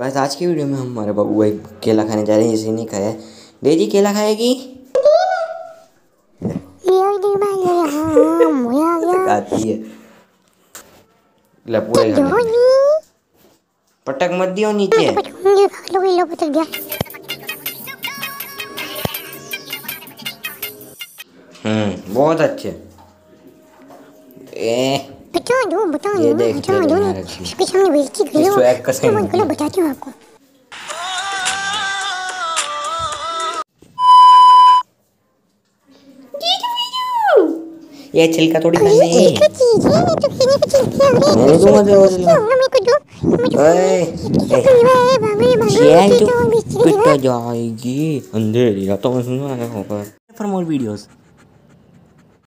बस आज की वीडियो में हम हमारे बाबू एक केला खाने जा रहे हैं, जिसे नहीं खाया। डेजी केला खाएगी? खाती है। ले पूरा ही खा ले। पटक मत दियो नीचे। बहुत अच्छे। बता ये देख तेरे यहाँ रखी। इसको एक कसम बताती हूँ आपको। ये छिलका थोड़ी खाने है। मैंने दूंगा तेरे को छिलका। चैन तो पिट जाएगी अंधेरी रातों में सुनना होगा। For more videos